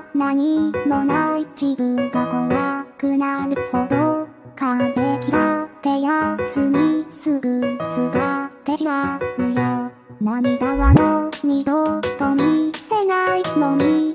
何もない自分が怖くなるほど完璧だってやつにすぐすがってしまうよ。涙はもう二度と見せないのに